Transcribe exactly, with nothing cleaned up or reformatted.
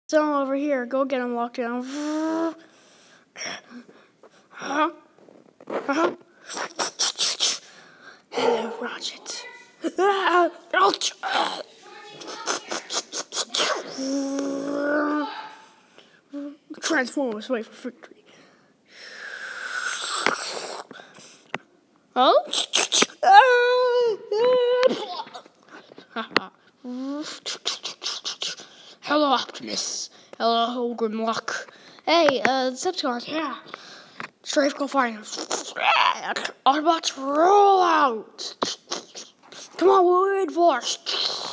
Someone over here. Go get him locked down. Huh? Huh? Hello, Rocket. Transformers, wait for victory. Oh? Hello, Optimus. Hello, Grimlock. Hey, uh, Decepticons, yeah. Strafe, go find him. Autobots, roll out. Come on, we're in force.